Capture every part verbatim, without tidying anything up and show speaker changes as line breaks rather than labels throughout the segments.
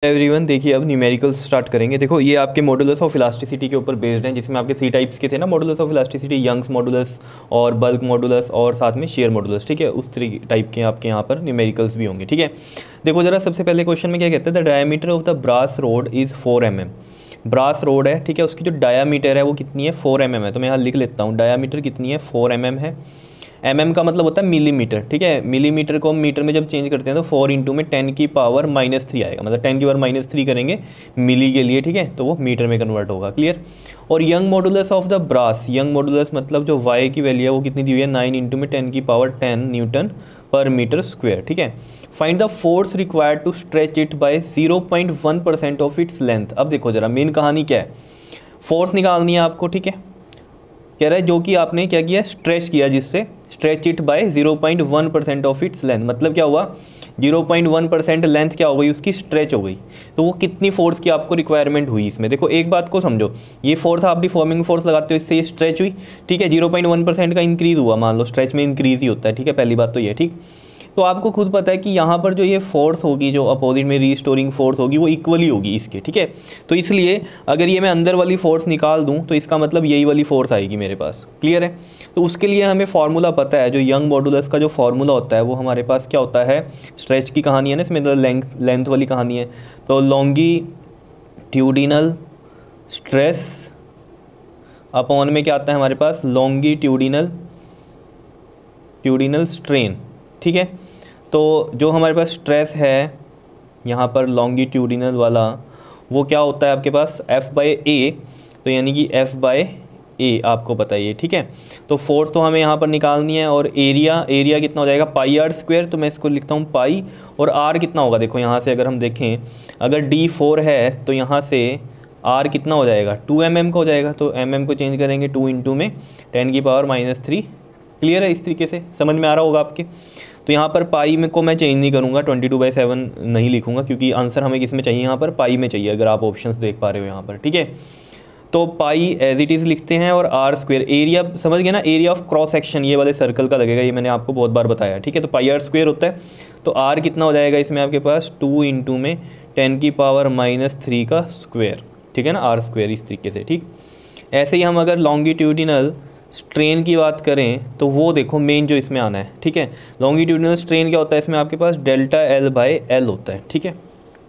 Everyone, देखिए अब numericals start करेंगे। देखो ये आपके मॉडुलस ऑफ इलास्टिसिटी के ऊपर बेस्ड हैं, जिसमें आपके थ्री टाइप्स के थे ना, modulus of elasticity, Young's modulus और बल्क मॉडुलस और साथ में शेयर मॉडुलस। ठीक है, उस थ्री टाइप के आपके यहाँ पर न्यूमेरिकल्स भी होंगे। ठीक है, देखो जरा सबसे पहले क्वेश्चन में क्या कहते हैं, the diameter of the brass rod is four M M. Brass rod है, ठीक है, उसकी जो डायामीटर है वो कितनी है, फोर एम एम है। तो मैं यहाँ लिख लेता हूँ, डायामीटर कितनी है, फोर एम एम है। एम एम का मतलब होता है मिलीमीटर। ठीक है, मिलीमीटर को हम मीटर में जब चेंज करते हैं तो फोर इंटू में टेन की पावर माइनस थ्री आएगा, मतलब टेन की पावर माइनस थ्री करेंगे मिली के लिए। ठीक है, तो वो मीटर में कन्वर्ट होगा। क्लियर। और Young modulus of the brass, Young modulus मतलब जो वाई की वैल्यू है वो कितनी दी हुई है, नाइन इंटू में टेन की पावर टेन न्यूटन पर मीटर स्क्वायर। ठीक है, find the force required to stretch it by zero point one percent of its length. अब देखो जरा मेन कहानी क्या है, फोर्स निकालनी है आपको। ठीक है, कह रहा है जो कि आपने क्या किया, स्ट्रेच किया, जिससे stretch it by zero point one percent of its length. मतलब क्या हुआ, zero point one percent length क्या हो गई उसकी, स्ट्रेच हो गई। तो वो कितनी फोर्स की आपको रिक्वायरमेंट हुई इसमें। देखो एक बात को समझो, ये फोर्स आप डिफॉर्मिंग फोर्स लगाते हो, इससे ये स्ट्रेच हुई। ठीक है, ज़ीरो पॉइंट वन परसेंट का इंक्रीज हुआ, मान लो स्ट्रेच में इंक्रीज ही होता है। ठीक है, पहली बात तो ये। ठीक, तो आपको खुद पता है कि यहाँ पर जो ये फोर्स होगी, जो अपोजिट में रीस्टोरिंग फोर्स होगी, वो इक्वली होगी इसके। ठीक है, तो इसलिए अगर ये मैं अंदर वाली फोर्स निकाल दूँ तो इसका मतलब यही वाली फोर्स आएगी मेरे पास। क्लियर है। तो उसके लिए हमें फार्मूला पता है, जो यंग मॉडुलस का जो फार्मूला होता है वो हमारे पास क्या होता है, स्ट्रेच की कहानी है ना इसमें, लेंथ लेंथ वाली कहानी है। तो लॉन्गिट्यूडिनल स्ट्रेस अपॉन में क्या आता है हमारे पास, लॉन्गिट्यूडिनल ट्यूडिनल स्ट्रेन। ठीक है, तो जो हमारे पास स्ट्रेस है यहाँ पर लॉन्गिट्यूडिनल वाला, वो क्या होता है आपके पास, एफ बाई ए। तो यानी कि एफ बाई ए आपको पता है ये। ठीक है, तो फोर्स तो हमें यहाँ पर निकालनी है, और एरिया एरिया कितना हो जाएगा, पाई आर स्क्वायर। तो मैं इसको लिखता हूँ पाई, और आर कितना होगा, देखो यहाँ से अगर हम देखें, अगर डी फोर है तो यहाँ से आर कितना हो जाएगा, टू एम एम का हो जाएगा। तो एम एम को चेंज करेंगे टू इंटू में टेन की पावर माइनस थ्री। क्लियर है, इस तरीके से समझ में आ रहा होगा आपके। तो यहाँ पर पाई में को मैं चेंज नहीं करूँगा, ट्वेंटी टू बाई सेवन नहीं लिखूँगा, क्योंकि आंसर हमें किस में चाहिए, यहाँ पर पाई में चाहिए, अगर आप ऑप्शंस देख पा रहे हो यहाँ पर। ठीक है, तो पाई एज इट इज़ लिखते हैं, और आर स्क्वायर, एरिया समझ गए ना, एरिया ऑफ क्रॉस सेक्शन ये वाले सर्कल का लगेगा, ये मैंने आपको बहुत बार बताया। ठीक है, तो पाई आर स्क्वायर होता है। तो आर कितना हो जाएगा इसमें आपके पास, टू इंटू में टेन की पावर माइनस थ्री का स्क्वायर। ठीक है ना, आर स्क्वायर इस तरीके से। ठीक, ऐसे ही हम अगर लॉन्गिट्यूडिनल स्ट्रेन की बात करें तो वो देखो मेन जो इसमें आना है। ठीक है, लॉन्गिट्यूडिनल स्ट्रेन क्या होता है इसमें आपके पास, डेल्टा एल बाई एल होता है। ठीक है,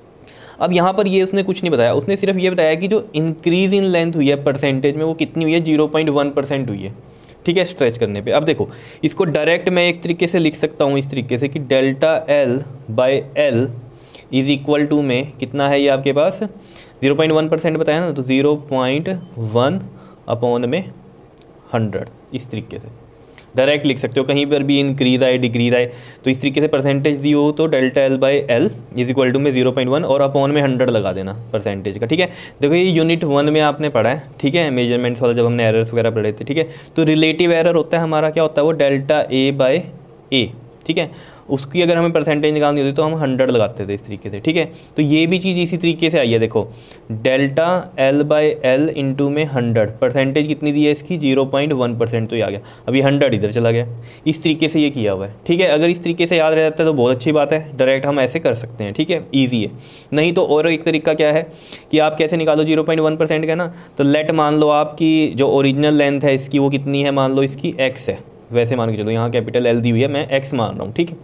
अब यहाँ पर ये उसने कुछ नहीं बताया, उसने सिर्फ ये बताया कि जो इंक्रीज इन लेंथ हुई है परसेंटेज में, वो कितनी हुई है, ज़ीरो पॉइंट वन परसेंट हुई है। ठीक है, स्ट्रेच करने पे। अब देखो इसको डायरेक्ट मैं एक तरीके से लिख सकता हूँ इस तरीके से कि delta L by L is equal to में कितना है ये आपके पास, ज़ीरो पॉइंट वन परसेंट बताया ना, तो ज़ीरो पॉइंट वन अपॉन में हंड्रेड, इस तरीके से डायरेक्ट लिख सकते हो। कहीं पर भी इंक्रीज आए डिक्रीज आए तो इस तरीके से परसेंटेज दी हो तो delta L by L is equal to में ज़ीरो पॉइंट वन और अपॉन में हंड्रेड लगा देना परसेंटेज का। ठीक है, देखो ये यूनिट वन में आपने पढ़ा है। ठीक है, मेजरमेंट्स वाला जब हमने एरर्स वगैरह पढ़े थे। ठीक है, तो रिलेटिव एरर होता है हमारा, क्या होता है वो, डेल्टा ए बाई ए। ठीक है, उसकी अगर हमें परसेंटेज निकालनी होती तो हम हंड्रेड लगाते थे इस तरीके से। ठीक है, तो ये भी चीज़ इसी तरीके से आई है। देखो delta L by L into में हंड्रेड, परसेंटेज कितनी दी है इसकी, जीरो पॉइंट वन परसेंट, तो ये आ गया। अभी हंड्रेड इधर चला गया, इस तरीके से ये किया हुआ है। ठीक है, अगर इस तरीके से याद रह जाता है तो बहुत अच्छी बात है, डायरेक्ट हम ऐसे कर सकते हैं। ठीक है, ईजी है। नहीं तो और एक तरीका क्या है कि आप कैसे निकालो जीरो पॉइंट वन परसेंट का ना, तो लेट मान लो आपकी जो ओरिजिनल लेंथ है इसकी वो कितनी है, मान लो इसकी एक्स है, वैसे मान के चलो, यहाँ कैपिटल एल दी हुई है, मैं एक्स मान रहा हूँ। ठीक है,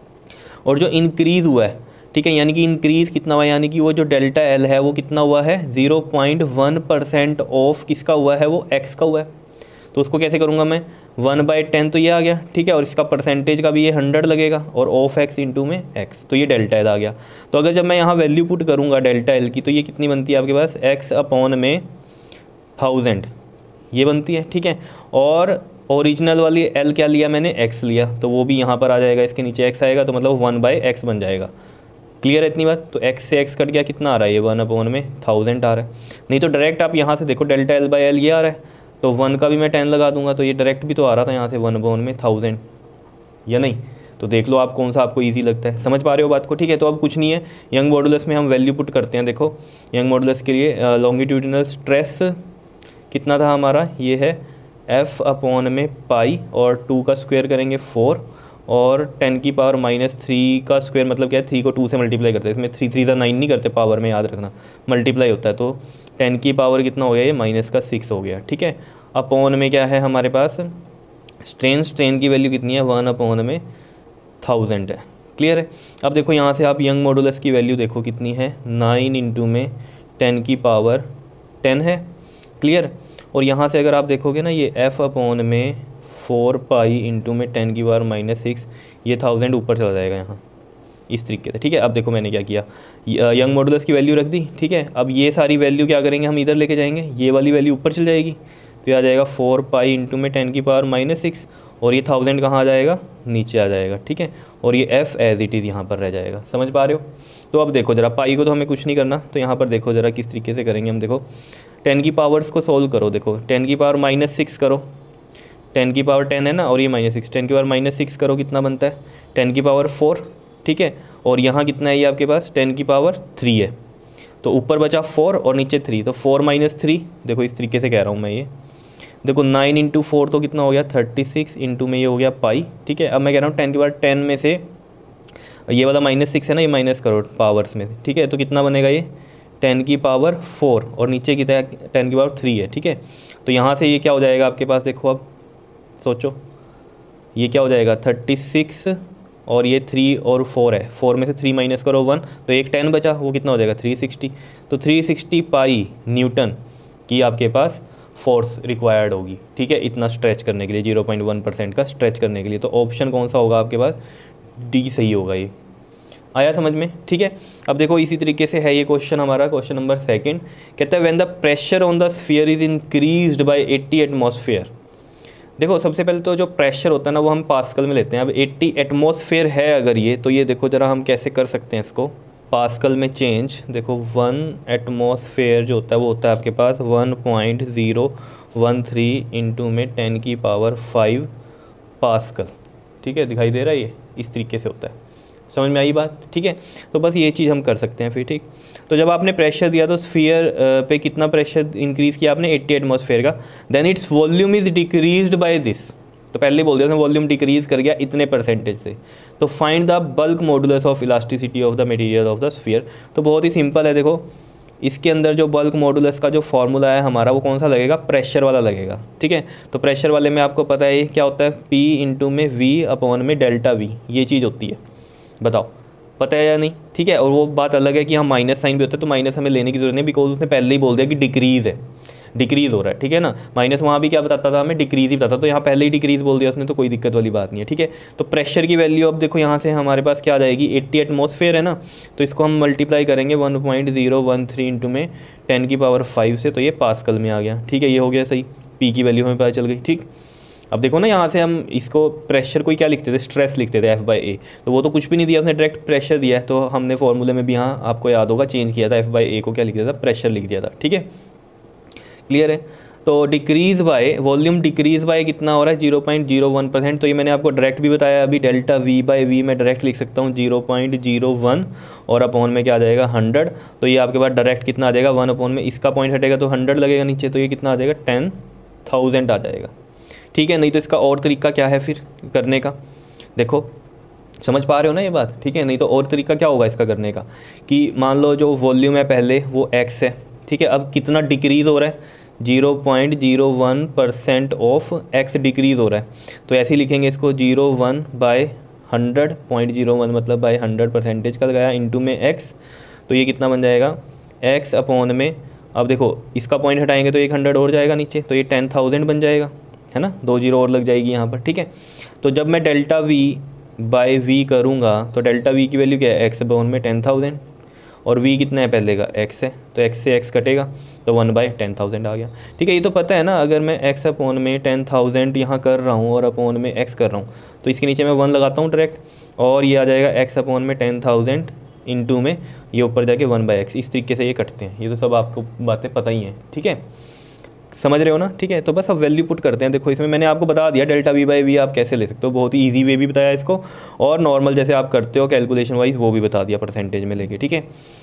और जो इंक्रीज़ हुआ है, ठीक है, यानी कि इंक्रीज़ कितना हुआ, यानी कि वो जो डेल्टा एल है वो कितना हुआ है, zero point one percent of किसका हुआ है, वो एक्स का हुआ है। तो उसको कैसे करूँगा मैं, वन बाई टेन, तो ये आ गया। ठीक है, और इसका परसेंटेज का भी ये हंड्रेड लगेगा, और ऑफ एक्स इंटू में एक्स, तो ये डेल्टा एल आ गया। तो अगर जब मैं यहाँ वैल्यू पुट करूँगा डेल्टा एल की, तो ये कितनी बनती है आपके पास, एक्स अपॉन में थाउजेंड, ये बनती है। ठीक है, और ओरिजिनल वाली एल क्या लिया मैंने, एक्स लिया, तो वो भी यहाँ पर आ जाएगा, इसके नीचे एक्स आएगा, तो मतलब वन बाई एक्स बन जाएगा। क्लियर है इतनी बात। तो एक्स से एक्स कट गया, कितना आ रहा है ये, वन अपॉन में थाउजेंड आ रहा है। नहीं तो डायरेक्ट आप यहाँ से देखो डेल्टा एल बाई एल ये आ रहा है, तो वन का भी मैं टेन लगा दूंगा, तो ये डायरेक्ट भी तो आ रहा था यहाँ से, वन अपॉन में थाउजेंड, या नहीं। तो देख लो आप कौन सा आपको ईजी लगता है, समझ पा रहे हो बात को। ठीक है, तो अब कुछ नहीं है, यंग मॉडुलस में हम वैल्यू पुट करते हैं। देखो यंग मॉडुलस के लिए लॉन्गिट्यूडिनल स्ट्रेस कितना था हमारा, ये है एफ अपॉन में पाई, और टू का स्क्वायर करेंगे फोर, और टेन की पावर माइनस थ्री का स्क्वायर मतलब क्या है, थ्री को टू से मल्टीप्लाई करते हैं, इसमें थ्री थ्री ज़ा नाइन नहीं करते पावर में, याद रखना मल्टीप्लाई होता है। तो टेन की पावर कितना हो गया, ये माइनस का सिक्स हो गया, ठीक है। अपॉन में क्या है हमारे पास, स्ट्रेन स्ट्रेन की वैल्यू कितनी है, वन अपॉन में थाउजेंड है, क्लियर है। अब देखो यहाँ से आप यंग मॉडुलस की वैल्यू देखो कितनी है, नाइन इंटू में टेन की पावर टेन है, क्लियर। और यहाँ से अगर आप देखोगे ना, ये एफ अपॉन में फोर पाई इंटू में टेन की पावर माइनस सिक्स, ये थाउजेंड ऊपर चला जाएगा यहाँ इस तरीके से, ठीक है। अब देखो मैंने क्या किया, यंग मॉडुलस की वैल्यू रख दी, ठीक है। अब ये सारी वैल्यू क्या करेंगे हम, इधर लेके जाएंगे, ये वाली वैल्यू ऊपर चल जाएगी, तो आ जाएगा फोर पाई इंटू में टेन की पावर माइनस सिक्स, और ये थाउजेंड कहाँ आ जाएगा, नीचे आ जाएगा, ठीक है। और ये एफ एज इट इज़ यहाँ पर रह जाएगा, समझ पा रहे हो। तो अब देखो जरा, पाई को तो हमें कुछ नहीं करना, तो यहाँ पर देखो जरा किस तरीके से करेंगे हम। देखो टेन की पावर्स को सोल्व करो, देखो टेन की पावर माइनस सिक्स करो, टेन की पावर टेन है ना, और ये माइनस सिक्स, टेन की पावर माइनस सिक्स करो, कितना बनता है, टेन की पावर फोर, ठीक है। और यहाँ कितना है ये आपके पास, टेन की पावर थ्री है, तो ऊपर बचा फोर और नीचे थ्री, तो फोर माइनस थ्री, देखो इस तरीके से कह रहा हूँ मैं, ये देखो नाइन इंटू फोर तो कितना हो गया, थर्टी सिक्स इंटू में ये हो गया पाई, ठीक है। अब मैं कह रहा हूँ टेन की पावर टेन में से ये वाला माइनस सिक्स है ना, ये माइनस करो पावर्स में, ठीक है। तो कितना बनेगा ये, टेन की पावर फोर, और नीचे कितना है, टेन की पावर थ्री है, ठीक है। तो यहाँ से ये क्या हो जाएगा आपके पास, देखो अब सोचो ये क्या हो जाएगा, थर्टी सिक्स और ये थ्री और फोर है, फोर में से थ्री माइनस करो वन, तो एक टेन बचा, वो कितना हो जाएगा, थ्री सिक्सटी। तो थ्री सिक्सटी पाई न्यूटन की आपके पास फोर्स रिक्वायर्ड होगी, ठीक है, इतना स्ट्रेच करने के लिए, ज़ीरो पॉइंट वन परसेंट का स्ट्रेच करने के लिए। तो ऑप्शन कौन सा होगा आपके पास, डी सही होगा। ये आया समझ में, ठीक है। अब देखो इसी तरीके से है ये क्वेश्चन हमारा, क्वेश्चन नंबर सेकंड कहता है when the pressure on the sphere is increased by eighty atmosphere. देखो सबसे पहले तो जो प्रेशर होता है ना वो हम पास्कल में लेते हैं। अब एट्टी एटमॉस्फेयर है अगर ये, तो ये देखो जरा हम कैसे कर सकते हैं इसको पास्कल में चेंज। देखो वन एटमॉस्फेयर जो होता है वो होता है आपके पास one point zero one three into में टेन की पावर फाइव पास्कल, ठीक है, दिखाई दे रहा है, ये इस तरीके से होता है, समझ में आई बात, ठीक है। तो बस ये चीज़ हम कर सकते हैं फिर, ठीक। तो जब आपने प्रेशर दिया तो स्फीयर पे कितना प्रेशर इंक्रीज़ किया आपने, एट्टी एटमॉस्फेयर का, then its volume is decreased by this, तो पहले बोल दिया था वॉल्यूम डिक्रीज़ कर गया इतने परसेंटेज से। तो find the bulk modulus of elasticity of the material of the sphere. तो बहुत ही सिंपल है, देखो इसके अंदर जो बल्क मॉडुलस का जो फॉर्मूला है हमारा वो कौन सा लगेगा, प्रेशर वाला लगेगा, ठीक है। तो प्रेशर वाले में आपको पता है क्या होता है, पी इंटू में वी अपॉन में डेल्टा वी, ये चीज़ होती है, बताओ पता है या नहीं, ठीक है। और वो बात अलग है कि हम माइनस साइन भी होता है, तो माइनस हमें लेने की जरूरत नहीं, बिकॉज उसने पहले ही बोल दिया कि डिक्रीज़ है, डिक्रीज़ हो रहा है, ठीक है ना। माइनस वहाँ भी क्या बताता था हमें, डिक्रीज़ ही बताता, तो यहाँ पहले ही डिक्रीज़ बोल दिया उसने, तो कोई दिक्कत वाली बात नहीं है, ठीक है। तो प्रेशर की वैल्यू अब देखो यहाँ से हमारे पास क्या आ जाएगी, एट्टी एटमॉस्फेयर है ना, तो इसको हम मल्टीप्लाई करेंगे one point zero one three into में टेन की पावर फाइव से, तो ये पास्कल में आ गया, ठीक है। ये हो गया सही, पी की वैल्यू हमें पता चल गई, ठीक। अब देखो ना यहाँ से हम इसको प्रेशर को क्या लिखते थे, स्ट्रेस लिखते थे एफ बाई ए, तो वो तो कुछ भी नहीं दिया उसने, डायरेक्ट प्रेशर दिया है। तो हमने फॉर्मूले में भी यहाँ आपको याद होगा चेंज किया था, एफ बाई ए को क्या लिख दिया था, प्रेशर लिख दिया था, ठीक है, क्लियर है। तो decrease by volume, decrease by कितना हो रहा है, zero point zero one percent. तो ये मैंने आपको डायरेक्ट भी बताया अभी, डेल्टा वी बाय वी मैं डायरेक्ट लिख सकता हूँ जीरो पॉइंट जीरो वन, और अपॉन में क्या आ जाएगा हंड्रेड। तो ये आपके पास डायरेक्ट कितना आ जाएगा, वन अपॉन में इसका पॉइंट हटेगा तो हंड्रेड लगेगा नीचे, तो ये कितना आ जाएगा, टेन थाउजेंड आ जाएगा, ठीक है। नहीं तो इसका और तरीका क्या है फिर करने का, देखो समझ पा रहे हो ना ये बात, ठीक है। नहीं तो और तरीका क्या होगा इसका करने का, कि मान लो जो वॉल्यूम है पहले वो एक्स है, ठीक है। अब कितना डिक्रीज़ हो रहा है, zero point zero one percent of X decrease हो रहा है, तो ऐसे ही लिखेंगे इसको, zero one by hundred point zero one मतलब बाय हंड्रेड परसेंटेज का लगाया इंटू में एक्स, तो ये कितना बन जाएगा, एक्स अपॉन में, अब देखो इसका पॉइंट हटाएंगे तो एक हंड्रेड और जाएगा नीचे, तो ये टेन थाउजेंड बन जाएगा, है ना, दो जीरो और लग जाएगी यहाँ पर, ठीक है। तो जब मैं डेल्टा वी बाय वी करूँगा तो डेल्टा वी की वैल्यू क्या है, एक्स अपॉन में टेन थाउजेंड, और v कितना है पहले का, x है, तो x से x कटेगा तो वन बाई टेन थाउजेंड आ गया, ठीक है। ये तो पता है ना, अगर मैं x अपॉन में टेन थाउजेंड यहाँ कर रहा हूँ और अपॉन में x कर रहा हूँ, तो इसके नीचे मैं वन लगाता हूँ डायरेक्ट, और ये आ जाएगा x अपॉन में टेन थाउजेंड इंटू में ये ऊपर जाके वन बाई एक्स, इस तरीके से ये कटते हैं। ये तो सब आपको बातें पता ही हैं, ठीक है, समझ रहे हो ना, ठीक है। तो बस अब वैल्यू पुट करते हैं। देखो इसमें मैंने आपको बता दिया डेल्टा वी बाई वी आप कैसे ले सकते हो, बहुत ही इजी वे भी बताया इसको, और नॉर्मल जैसे आप करते हो कैलकुलेशन वाइज वो भी बता दिया परसेंटेज में लेके, ठीक है।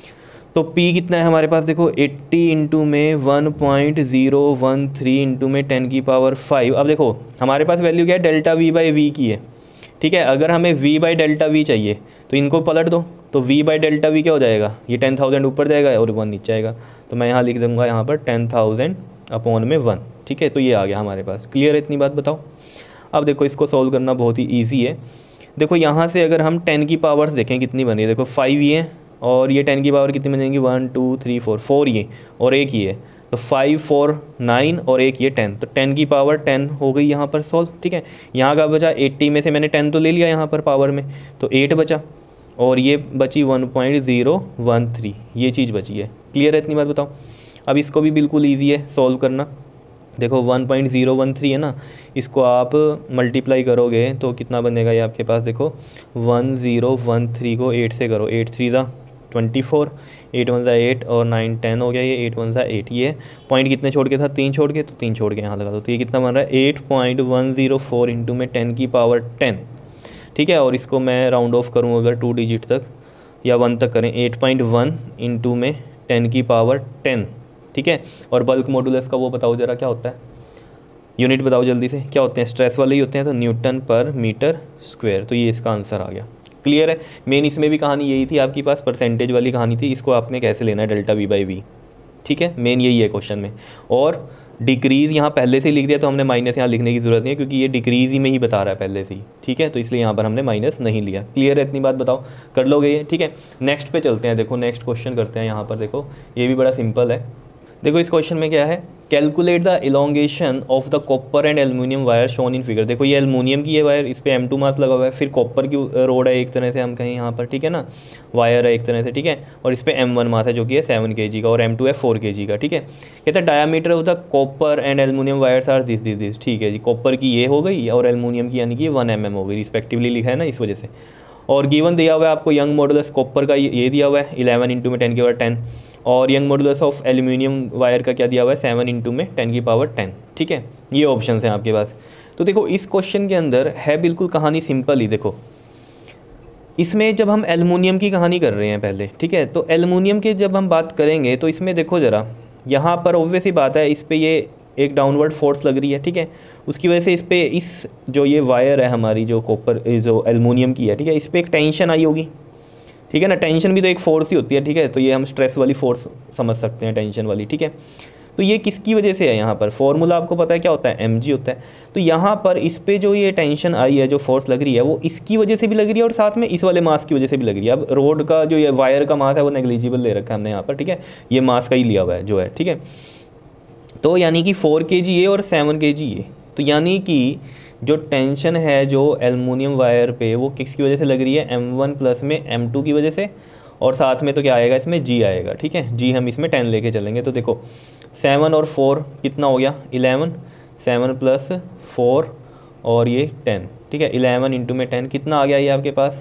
तो P कितना है हमारे पास, देखो एट्टी इंटू में one point zero one three into में टेन की पावर फाइव। अब देखो हमारे पास वैल्यू क्या है, डेल्टा वी बाई वी की है, ठीक है। अगर हमें v बाई डेल्टा वी चाहिए तो इनको पलट दो, तो v बाई डेल्टा वी क्या हो जाएगा, ये टेन थाउजेंड ऊपर जाएगा और वन नीचे आएगा, तो मैं यहाँ लिख दूँगा यहाँ पर टेन थाउजेंड अपॉन में वन। ठीक है, तो ये आ गया हमारे पास। क्लियर है इतनी बात, बताओ। अब देखो इसको सॉल्व करना बहुत ही ईजी है। देखो यहाँ से अगर हम टेन की पावर्स देखें कितनी बनी है, देखो फाइव ये और ये टेन की पावर कितनी बनेगी, one two three four, four ये और एक ये, तो फाइव फोर नाइन और एक ये टेन, तो टेन की पावर टेन हो गई यहाँ पर सॉल्व। ठीक है, यहाँ का बचा एट्टी में से मैंने टेन तो ले लिया यहाँ पर पावर में, तो एट बचा और ये बची one point zero one three, ये चीज़ बची है। क्लियर है इतनी बात, बताओ। अब इसको भी बिल्कुल ईजी है सॉल्व करना। देखो one point zero one three है ना, इसको आप मल्टीप्लाई करोगे तो कितना बनेगा ये आपके पास, देखो वन ज़ीरो वन थ्री को एट से करो, एट थ्री ज़ा ट्वेंटी फोर, एट वन ज़ा एट और नाइन टेन हो गया, ये एट वन ज़ा एट, ये पॉइंट कितने छोड़ के था, तीन छोड़ के, तो तीन छोड़ के यहाँ लगा दो, तो ये कितना बन रहा है eight point one zero four into में टेन की पावर टेन। ठीक है, और इसको मैं राउंड ऑफ करूँ अगर टू डिजिट तक या वन तक करें, एट पॉइंट वन इंटू में टेन की पावर टेन। ठीक है, और बल्क मॉडुलस का वो बताओ ज़रा क्या होता है, यूनिट बताओ जल्दी से, क्या होते हैं, स्ट्रेस वाले ही होते हैं, तो न्यूटन पर मीटर स्क्वायर, तो ये इसका आंसर आ गया। क्लियर है। मेन इसमें भी कहानी यही थी आपके पास, परसेंटेज वाली कहानी थी, इसको आपने कैसे लेना है डेल्टा वी बाई वी। ठीक है, मेन यही है क्वेश्चन में। और डिक्रीज़ यहाँ पहले से ही लिख दिया, तो हमने माइनस यहाँ लिखने की ज़रूरत नहीं है क्योंकि ये डिक्रीज़ ही में ही बता रहा है पहले से ही। ठीक है, तो इसलिए यहाँ पर हमने माइनस नहीं लिया। क्लियर है इतनी बात, बताओ कर लोगे ये। ठीक है, नेक्स्ट पे चलते हैं। देखो नेक्स्ट क्वेश्चन करते हैं यहाँ पर, देखो ये भी बड़ा सिंपल है। देखो इस क्वेश्चन में क्या है, calculate the elongation of the copper and aluminium wire shown in figure. देखो ये एल्युमिनियम की है वायर, इस पे एम टू मास लगा हुआ है, फिर कॉपर की रोड है एक तरह से हम कहें यहाँ पर, ठीक है ना, वायर है एक तरह से, ठीक है, और इस पे एम वन मास है जो कि है सेवन के जी का, और एम टू है फोर के जी का। ठीक है, कहते हैं diameter of the copper and aluminium wires are this this this. ठीक है जी, कॉपर की ये हो गई और एल्युमिनियम की यानी कि वन एम एम हो गई रिस्पेक्टिवली, लिखा है ना इस वजह से। और गिवन दिया हुआ है आपको यंग मॉडुलस कॉपर का ये दिया हुआ है इलेवन इंटू में टेन की पावर टेन, और Young modulus of aluminium wire का क्या दिया हुआ है, सेवन इंटू में टेन की पावर टेन। ठीक है, ये ऑप्शन हैं आपके पास। तो देखो इस क्वेश्चन के अंदर है बिल्कुल कहानी सिंपल ही। देखो इसमें जब हम एल्युमिनियम की कहानी कर रहे हैं पहले, ठीक है, तो एल्युमिनियम की जब हम बात करेंगे तो इसमें देखो ज़रा, यहाँ पर ऑब्वियस ही बात है, इस पर ये एक डाउनवर्ड फोर्स लग रही है। ठीक है, उसकी वजह से इस पर इस जो ये वायर है हमारी जो कॉपर जो एल्युमिनियम की है, ठीक है, इस पर एक टेंशन आई होगी। ठीक है ना, टेंशन भी तो एक फोर्स ही होती है। ठीक है, तो ये हम स्ट्रेस वाली फोर्स समझ सकते हैं, टेंशन वाली। ठीक है, तो ये किसकी वजह से है, यहाँ पर फॉर्मूला आपको पता है क्या होता है, एम जी होता है। तो यहाँ पर इस पे जो ये टेंशन आई है, जो फोर्स लग रही है, वो इसकी वजह से भी लग रही है और साथ में इस वाले मास की वजह से भी लग रही है। अब रोड का जो ये वायर का मास है वो नेग्लिजिबल ले रखा है हमने यहाँ पर। ठीक है, ये मास का ही लिया हुआ है जो है। ठीक है, तो यानी कि फोर के जी ए और सेवन के जी ए, तो यानी कि जो टेंशन है जो एल्युमिनियम वायर पे वो किसकी वजह से लग रही है, एम वन प्लस में एम टू की वजह से, और साथ में तो क्या आएगा इसमें, जी आएगा। ठीक है, जी हम इसमें टेन लेके चलेंगे। तो देखो सेवन और फोर कितना हो गया, इलेवन, सेवन प्लस फोर और ये टेन। ठीक है, इलेवन इंटू में टेन कितना आ गया ये आपके पास,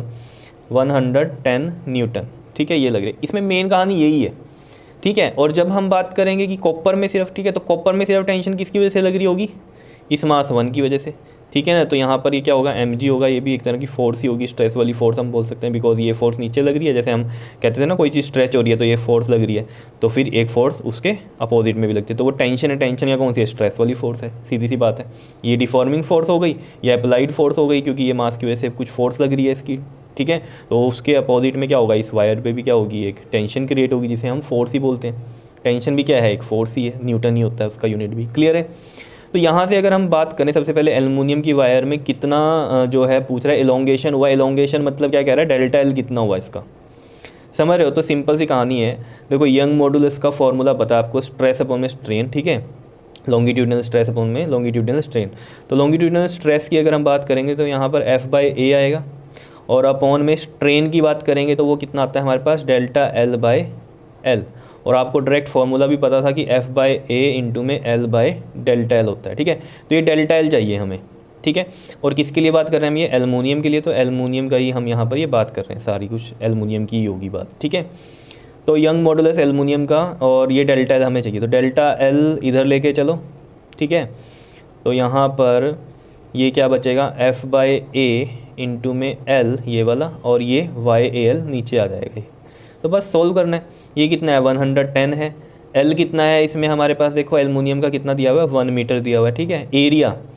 वन हंड्रेड टेन न्यूटन। ठीक है, ये लग रही है, इसमें मेन कहानी यही है। ठीक है, और जब हम बात करेंगे कि कॉपर में सिर्फ, ठीक है, तो कॉपर में सिर्फ टेंशन किसकी वजह से लग रही होगी, इस मास वन की वजह से। ठीक है ना, तो यहाँ पर ये क्या होगा, एम जी होगा, ये भी एक तरह की फोर्स ही होगी, स्ट्रेस वाली फोर्स हम बोल सकते हैं, बिकॉज ये फोर्स नीचे लग रही है। जैसे हम कहते थे ना कोई चीज़ स्ट्रेच हो रही है तो ये फोर्स लग रही है, तो फिर एक फोर्स उसके अपोजिट में भी लगती है, तो वो टेंशन है। टेंशन या कौन सी है, स्ट्रेस वाली फोर्स है, सीधी सी बात है। ये डिफॉर्मिंग फोर्स हो गई या अप्लाइड फोर्स हो गई, क्योंकि ये मास की वजह से कुछ फोर्स लग रही है इसकी। ठीक है, तो उसके अपोजिट में क्या होगा, इस वायर पे भी क्या होगी, एक टेंशन क्रिएट होगी, जिसे हम फोर्स ही बोलते हैं। टेंशन भी क्या है, एक फोर्स ही है, न्यूटन ही होता है उसका यूनिट भी। क्लियर है। तो यहाँ से अगर हम बात करें, सबसे पहले एल्युमिनियम की वायर में कितना जो है पूछ रहा है, एलोंगेशन हुआ। एलोंगेशन मतलब क्या कह रहा है, डेल्टा एल कितना हुआ इसका, समझ रहे हो। तो सिंपल सी कहानी है। देखो यंग मॉडुलस का फॉर्मूला पता है आपको, स्ट्रेस अपॉन में स्ट्रेन। ठीक है, लॉन्गिट्यूडनल स्ट्रेस अपॉन में लॉन्गिट्यूडनल स्ट्रेन। तो लॉन्गिट्यूडनल स्ट्रेस की अगर हम बात करेंगे तो यहाँ पर एफ बाई ए आएगा, और अपॉन में स्ट्रेन की बात करेंगे तो वो कितना आता है हमारे पास, डेल्टा एल बाई एल। और आपको डायरेक्ट फार्मूला भी पता था कि एफ बाई ए इंटू में एल बाई डेल्टा एल होता है। ठीक है, तो ये डेल्टा एल चाहिए हमें। ठीक है, और किसके लिए बात कर रहे हैं हम, ये एल्युमिनियम के लिए, तो एल्युमिनियम का ही हम यहाँ पर ये बात कर रहे हैं, सारी कुछ एल्युमिनियम की ही होगी बात। ठीक है, तो यंग मॉडुलस एल्युमिनियम का, और ये डेल्टा एल हमें चाहिए, तो डेल्टा एल इधर लेके चलो। ठीक है, तो यहाँ पर ये क्या बचेगा, एफ बाई ए इंटू में एल ये वाला, और ये वाई ए एल नीचे आ जाएगा। तो बस सोल्व करना है। ये कितना है, वन हंड्रेड टेन है। एल कितना है इसमें हमारे पास, देखो एल्युमिनियम का कितना दिया हुआ है, वन मीटर दिया हुआ है। ठीक है, एरिया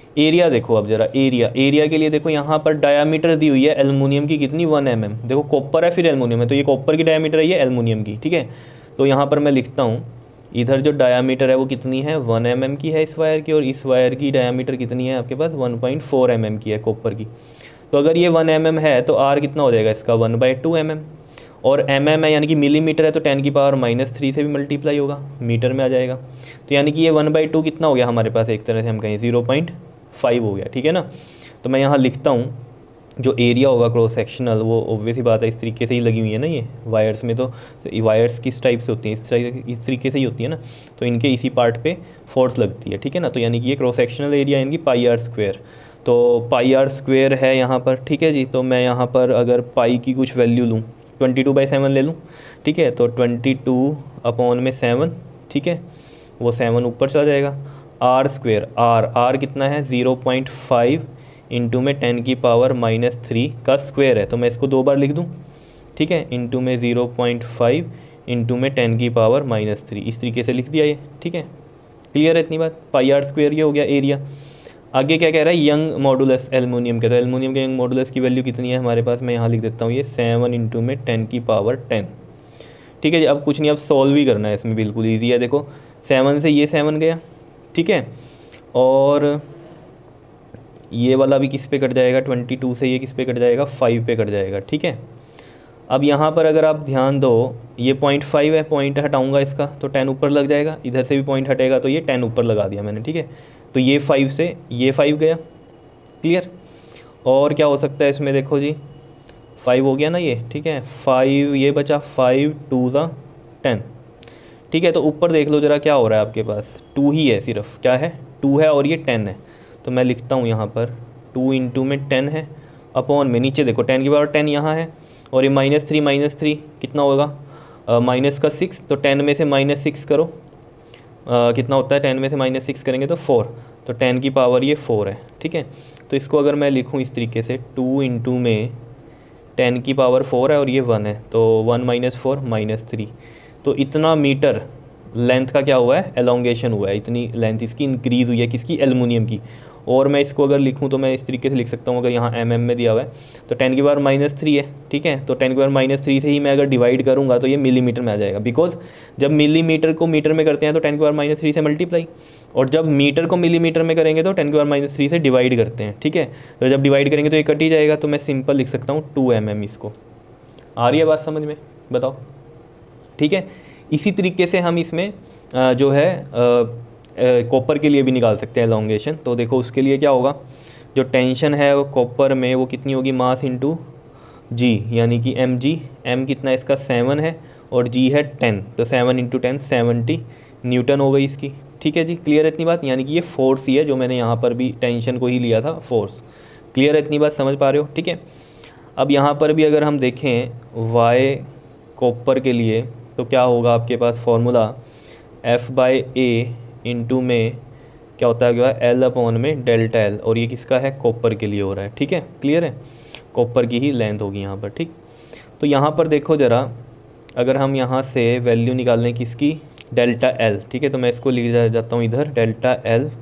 एरिया देखो अब जरा, एरिया एरिया के लिए देखो यहाँ पर डायामीटर दी हुई है एल्युमिनियम की कितनी, वन एम एम। देखो कॉपर है फिर एल्युमिनियम है, तो ये कॉपर की डायामीटर है, ये एल्युमिनियम की, ठीक है। तो यहाँ पर मैं लिखता हूँ इधर जो डायामीटर है वो कितनी है, वन एम एम की है इस वायर की, और इस वायर की डायामीटर कितनी है आपके पास, one point four M M की है कॉपर की। तो अगर ये वन एम एम है तो आर कितना हो जाएगा इसका, one by two M M, और एम एम है यानी कि मिलीमीटर है तो टेन की पावर माइनस थ्री से भी मल्टीप्लाई होगा, मीटर में आ जाएगा। तो यानी कि ये वन बाई टू कितना हो गया हमारे पास, एक तरह से हम कहें ज़ीरो पॉइंट फाइव हो गया, ठीक है ना। तो मैं यहाँ लिखता हूँ जो एरिया होगा क्रॉस सेक्शनल, वो ऑब्वियस ही बात है इस तरीके से ही लगी हुई है ना ये वायर्स में। तो वायर्स किस टाइप से होती हैं, इस तरह इस तरीके से ही होती है ना, तो इनके इसी पार्ट पे फोर्स लगती है, ठीक है ना। तो यानी कि ये क्रॉस सेक्शनल एरिया इनकी पाई आर स्क्वायर, तो पाई आर स्क्वायर है यहाँ पर, ठीक है जी। तो मैं यहाँ पर अगर पाई की कुछ वैल्यू लूँ, ट्वेंटी टू बाई सेवन ले लूँ, ठीक है। तो ट्वेंटी टू अपॉन में सेवन, ठीक है, वो सेवन ऊपर चला जाएगा। आर स्क्वायर, आर आर कितना है, ज़ीरो पॉइंट फाइव इंटू में टेन की पावर माइनस थ्री का स्क्वायर है, तो मैं इसको दो बार लिख दूँ, ठीक है। इंटू में ज़ीरो पॉइंट फाइव इंटू में टेन की पावर माइनस थ्री, इस तरीके से लिख दिया ये, ठीक है। क्लियर है इतनी बात, पाई आर स्क्वायर ये हो गया एरिया। आगे क्या कह रहा है, यंग मॉडुलस एल्युमिनियम का, तो एल्युमिनियम के यंग मॉडुलस की वैल्यू कितनी है हमारे पास, मैं यहाँ लिख देता हूँ ये सेवन इंटू में टेन की पावर टेन, ठीक है जी। अब कुछ नहीं, अब सॉल्व ही करना है इसमें, बिल्कुल ईजी है। देखो सेवन से ये सेवन गया, ठीक है, और ये वाला भी किस पे कट जाएगा, ट्वेंटी टू से ये किस पे कट जाएगा, फाइव पे कट जाएगा, ठीक है। अब यहाँ पर अगर आप ध्यान दो, ये पॉइंट फाइव है, पॉइंट हटाऊंगा इसका तो टेन ऊपर लग जाएगा, इधर से भी पॉइंट हटेगा तो ये टेन ऊपर लगा दिया मैंने, ठीक है। तो ये फाइव से ये फाइव गया, क्लियर। और क्या हो सकता है इसमें, देखो जी फाइव हो गया ना ये, ठीक है, फाइव ये बचा, फाइव टू ज़ा टेन, ठीक है। तो ऊपर देख लो जरा क्या हो रहा है आपके पास, टू ही है सिर्फ, क्या है, टू है और ये टेन है। तो मैं लिखता हूँ यहाँ पर टू इंटू में टेन है, अपॉन में नीचे देखो टेन की पावर टेन यहाँ है, और ये माइनस थ्री माइनस थ्री कितना होगा, माइनस का सिक्स, तो टेन में से माइनस सिक्स करो, uh, कितना होता है, टेन में से माइनस सिक्स करेंगे तो फोर, तो टेन की पावर ये फोर है, ठीक है। तो इसको अगर मैं लिखूँ इस तरीके से, टू इंटू में टेन की पावर फोर है और ये वन है, तो one minus four minus three, तो इतना मीटर लेंथ का क्या हुआ है, एलोंगेशन हुआ है, इतनी लेंथ इसकी इंक्रीज़ हुई है, किसकी, एल्युमिनियम की। और मैं इसको अगर लिखूं तो मैं इस तरीके से लिख सकता हूं, अगर यहाँ एम एम में दिया हुआ है तो टेन की पावर माइनस थ्री है, ठीक है। तो टेन की पावर माइनस थ्री से ही मैं अगर डिवाइड करूँगा तो ये मिलीमीटर में आ जाएगा, बिकॉज जब मिलीमीटर को मीटर में करते हैं तो टेन की पावर माइनस थ्री से मल्टीप्लाई, और जब मीटर को मिलीमीटर में करेंगे तो टेन की पावर माइनस थ्री से डिवाइड करते हैं, ठीक है। तो जब डिवाइड करेंगे तो ये कट ही जाएगा, तो मैं सिंपल लिख सकता हूँ टू एम एम। इसको आ रही है बात समझ में, बताओ, ठीक है। इसी तरीके से हम इसमें जो है कॉपर के लिए भी निकाल सकते हैं एलोंगेशन। तो देखो उसके लिए क्या होगा, जो टेंशन है वो कॉपर में वो कितनी होगी, मास इंटू जी, यानी कि एम जी, एम कितना है इसका, सेवन है, और जी है टेन, तो seven into ten seventy newton हो गई इसकी, ठीक है जी। क्लियर है इतनी बात, यानी कि ये फोर्स ही है, जो मैंने यहाँ पर भी टेंशन को ही लिया था फोर्स। क्लियर है इतनी बात, समझ पा रहे हो, ठीक है। अब यहाँ पर भी अगर हम देखें वाई कॉपर के लिए तो क्या होगा आपके पास formula, F by A into में क्या होता है, क्या एल अपॉन में डेल्टा एल, और ये किसका है, कॉपर के लिए हो रहा है, ठीक है। क्लियर है, कॉपर की ही लेंथ होगी यहाँ पर, ठीक। तो यहाँ पर देखो ज़रा, अगर हम यहाँ से वैल्यू निकाल लें किसकी, डेल्टा एल, ठीक है। तो मैं इसको लिख जाता हूँ इधर, डेल्टा एल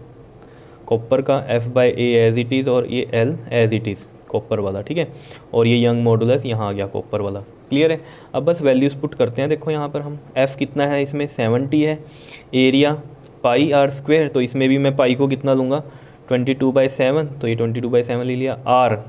कॉपर का, F by A as it is, और ये L as it is copper वाला, ठीक है। और ये यंग मॉडुलस यहाँ आ गया कॉपर वाला, क्लियर है। अब बस वैल्यूज़ पुट करते हैं, देखो यहाँ पर हम एफ़ कितना है इसमें, सेवेंटी है, एरिया पाई आर स्क्वायर, तो इसमें भी मैं पाई को कितना लूँगा, ट्वेंटी टू बाई सेवन, तो ये ट्वेंटी टू बाई सेवन ले लिया। आर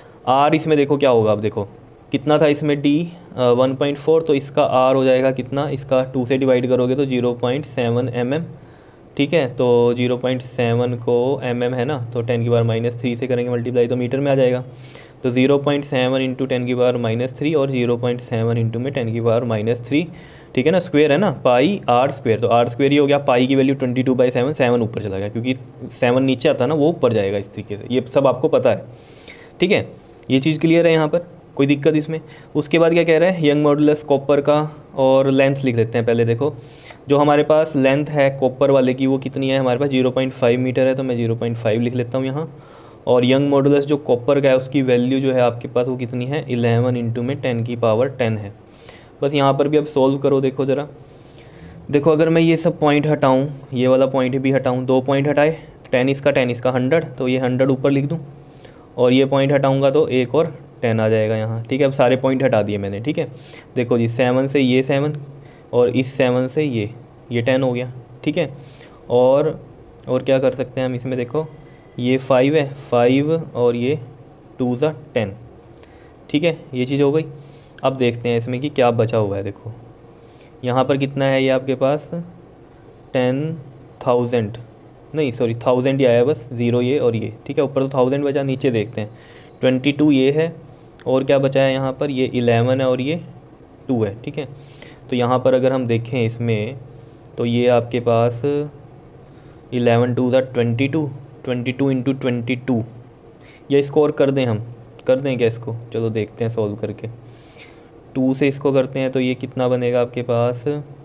आर इसमें देखो क्या होगा, अब देखो कितना था इसमें डी वन पॉइंट फोर, तो इसका आर हो जाएगा कितना, इसका टू से डिवाइड करोगे तो zero point seven M M, ठीक है। तो ज़ीरो पॉइंट सेवन को एम एम है ना, तो टेन की पावर माइनस थ्री से करेंगे मल्टीप्लाई तो मीटर में आ जाएगा, तो zero point seven into ten की पावर माइनस थ्री, और ज़ीरो पॉइंट सेवन इंटू में टेन की पावर माइनस थ्री, ठीक है ना। स्क्वायर है ना, पाई आर स्क्वायर, तो आर स्क्वायर ही हो गया, पाई की value twenty two by seven, seven ऊपर चला गया क्योंकि सेवन नीचे आता है ना, वो ऊपर जाएगा इस तरीके से, ये सब आपको पता है, ठीक है। ये चीज़ क्लियर है यहाँ पर, कोई दिक्कत इसमें। उसके बाद क्या कह रहा है, यंग मॉडुलस कॉपर का, और लेंथ लिख लेते हैं पहले। देखो जो हमारे पास लेंथ है कॉपर वाले की वो कितनी है हमारे पास, ज़ीरो पॉइंट फाइव मीटर है, तो मैं ज़ीरो पॉइंट फाइव लिख लेता हूँ यहाँ। और यंग मॉडुलस जो कॉपर का है उसकी वैल्यू जो है आपके पास वो कितनी है, इलेवन इंटू में टेन की पावर टेन है। बस यहाँ पर भी अब सोल्व करो, देखो ज़रा, देखो अगर मैं ये सब पॉइंट हटाऊँ, ये वाला पॉइंट भी हटाऊँ, दो पॉइंट हटाए टेन इसका टेन इसका हंड्रेड, तो ये हंड्रेड ऊपर लिख दूँ और ये पॉइंट हटाऊँगा तो एक और टेन आ जाएगा यहाँ। ठीक है, अब सारे पॉइंट हटा दिए मैंने। ठीक है, देखो जी सेवन से ये सेवन और इस सेवन से ये ये टेन हो गया। ठीक है, और और क्या कर सकते हैं हम इसमें, देखो ये फाइव है, फाइव और ये टू ज़ा टेन। ठीक है, ये चीज़ हो गई। अब देखते हैं इसमें कि क्या बचा हुआ है। देखो यहाँ पर कितना है ये आपके पास, टेन थाउजेंड नहीं सॉरी थाउजेंड ही आया बस, ज़ीरो ये और ये। ठीक है, ऊपर तो थाउजेंड बचा, नीचे देखते हैं ट्वेंटी टू ये है और क्या बचा है यहाँ पर, ये इलेवन है और ये टू है। ठीक है, तो यहाँ पर अगर हम देखें इसमें तो ये आपके पास इलेवन टू ज़ा twenty two, twenty two into twenty two, ये स्कोर कर दें हम, कर दें क्या इसको, चलो देखते हैं सॉल्व करके। टू से इसको करते हैं तो ये कितना बनेगा आपके पास,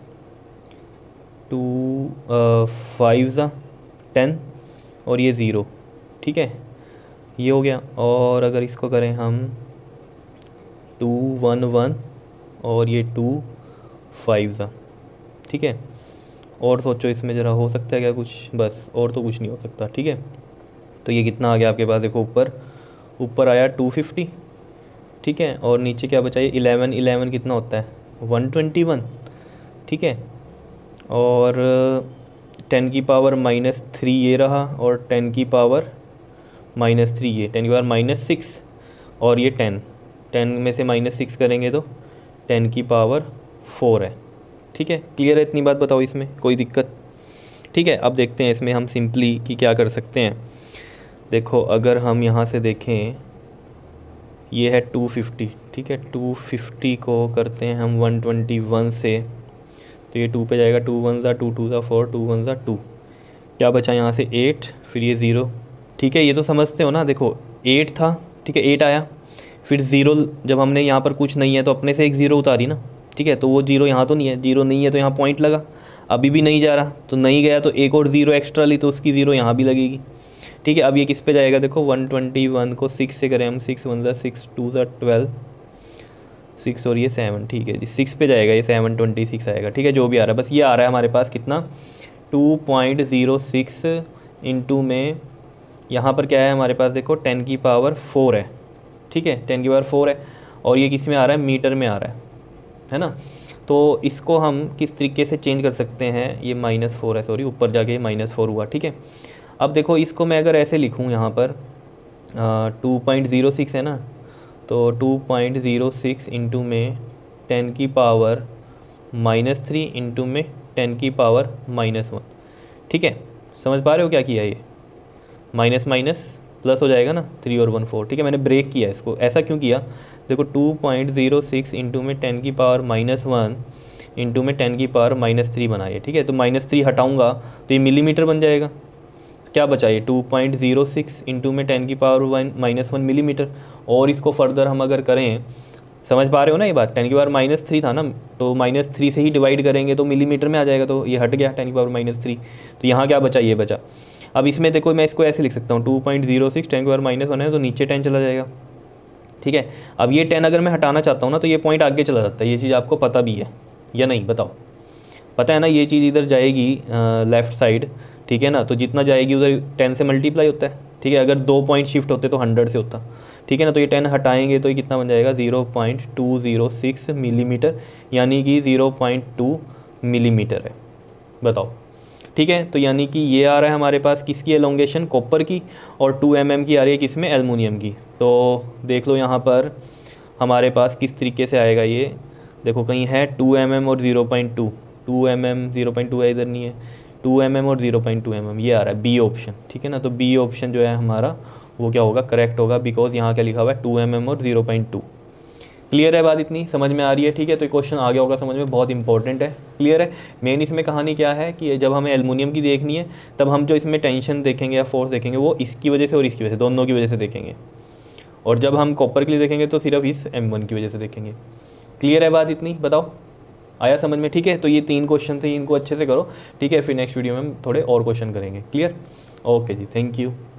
टू फाइव ज़ा टेन और ये ज़ीरो। ठीक है, ये हो गया। और अगर इसको करें हम टू वन वन और ये टू फाइव ज़ा। ठीक है, और सोचो इसमें ज़रा, हो सकता है क्या कुछ, बस और तो कुछ नहीं हो सकता। ठीक है, तो ये कितना आ गया आपके पास, देखो ऊपर ऊपर आया टू फिफ्टी। ठीक है, और नीचे क्या बचा, ये इलेवन, इलेवन कितना होता है, वन ट्वेंटी वन। ठीक है, और टेन की पावर माइनस थ्री ये रहा और टेन की पावर माइनस थ्री ये, टेन की पावर माइनस सिक्स और ये टेन, टेन में से माइनस सिक्स करेंगे तो टेन की पावर फोर है। ठीक है, क्लियर है, इतनी बात बताओ, इसमें कोई दिक्कत। ठीक है, अब देखते हैं इसमें हम सिंपली कि क्या कर सकते हैं। देखो अगर हम यहाँ से देखें, ये है टू फिफ्टी। ठीक है, टू फिफ्टी को करते हैं हम वन ट्वेंटी वन से, तो ये टू पे जाएगा, टू वन ज़ा टू, टू ज़ा फोर, टू वन ज़ा टू, क्या बचा यहाँ से एट, फिर ये ज़ीरो। ठीक है, ये तो समझते हो ना, देखो एट था। ठीक है, एट आया, फिर ज़ीरो, जब हमने यहाँ पर कुछ नहीं है तो अपने से एक ज़ीरो उतारी ना। ठीक है, तो वो जीरो यहाँ तो नहीं है, जीरो नहीं है तो यहाँ पॉइंट लगा, अभी भी नहीं जा रहा तो नहीं गया, तो एक और ज़ीरो एक्स्ट्रा ली तो उसकी ज़ीरो यहाँ भी लगेगी। ठीक है, अब ये किस पे जाएगा, देखो वन ट्वेंटी वन को सिक्स से करें हम, सिक्स वन ज़ा सिक्स, टू ज़ा ट्वेल्व, सिक्स और ये सेवन। ठीक है जी, सिक्स पे जाएगा, ये सेवन ट्वेंटी सिक्स आएगा। ठीक है, जो भी आ रहा है, बस ये आ रहा है हमारे पास कितना, two point zero six into में यहाँ पर क्या है हमारे पास, देखो टेन की पावर फोर है। ठीक है, टेन की पावर फोर है और ये किस में आ रहा है, मीटर में आ रहा है है ना। तो इसको हम किस तरीके से चेंज कर सकते हैं, ये माइनस फोर है, सॉरी ऊपर जाके माइनस फोर हुआ। ठीक है, अब देखो इसको मैं अगर ऐसे लिखूँ यहाँ पर, टू पॉइंट ज़ीरो सिक्स है ना, तो two point zero six into में टेन की पावर माइनस थ्री इंटू में टेन की पावर माइनस वन। ठीक है, समझ पा रहे हो क्या किया, ये माइनस माइनस प्लस हो जाएगा ना, थ्री और वन फोर। ठीक है, मैंने ब्रेक किया इसको, ऐसा क्यों किया, देखो two point zero six into में टेन की पावर माइनस वन इंटू में टेन की पावर माइनस थ्री बनाइए। ठीक है, तो माइनस थ्री हटाऊँगा तो ये मिलीमीटर बन जाएगा, क्या बचा, ये two point zero six into में टेन की power one minus one millimetre. और इसको फर्दर हम अगर करें, समझ पा रहे हो ना ये बात, टेन की पावर माइनस थ्री था ना, तो माइनस थ्री से ही डिवाइड करेंगे तो मिलीमीटर में आ जाएगा, तो ये हट गया टेन की पावर माइनस थ्री, तो यहाँ क्या बचा, ये बचा। अब इसमें देखो मैं इसको ऐसे लिख सकता हूँ, two point zero six ten की पावर माइनस वन है तो नीचे टेन चला जाएगा। ठीक है, अब ये टेन अगर मैं हटाना चाहता हूँ ना तो ये पॉइंट आगे चला जाता है, ये चीज़ आपको पता भी है या नहीं, बताओ, पता है ना, ये चीज़ इधर जाएगी लेफ़्ट साइड। ठीक है ना, तो जितना जाएगी उधर टेन से मल्टीप्लाई होता है। ठीक है, अगर दो पॉइंट शिफ्ट होते तो हंड्रेड से होता। ठीक है ना, तो ये टेन हटाएंगे तो ये कितना बन जाएगा, zero point two zero six millimetre, यानी कि ज़ीरो पॉइंट टू मिलीमीटर है, बताओ। ठीक है, तो यानी कि ये आ रहा है हमारे पास किसकी एलोंगेशन, कॉपर की, और टू एम एम की आ रही है किसमें, एल्युमिनियम की। तो देख लो यहाँ पर हमारे पास किस तरीके से आएगा ये, देखो कहीं है टू एम एम और zero point two, two M M zero point two है, इधर नहीं है, टू एम एम और zero point two M M, ये आ रहा है बी ऑप्शन। ठीक है ना, तो बी ऑप्शन जो है हमारा वो क्या होगा, करेक्ट होगा, बिकॉज यहाँ क्या लिखा हुआ है, टू एम एम और ज़ीरो पॉइंट टू। क्लियर है बात, इतनी समझ में आ रही है। ठीक है, तो क्वेश्चन आ गया होगा समझ में, बहुत इंपॉर्टेंट है। क्लियर है, मेन इसमें कहानी क्या है कि जब हमें एल्युमिनियम की देखनी है तब हम जो इसमें टेंशन देखेंगे या फोर्स देखेंगे वो इसकी वजह से और इसकी वजह से, दोनों की वजह से देखेंगे, और जब हम कॉपर के लिए देखेंगे तो सिर्फ इस एम वन की वजह से देखेंगे। क्लियर है बात इतनी, बताओ आया समझ में। ठीक है, तो ये तीन क्वेश्चन थे, इनको अच्छे से करो। ठीक है, फिर नेक्स्ट वीडियो में हम थोड़े और क्वेश्चन करेंगे। क्लियर, ओके जी, थैंक यू।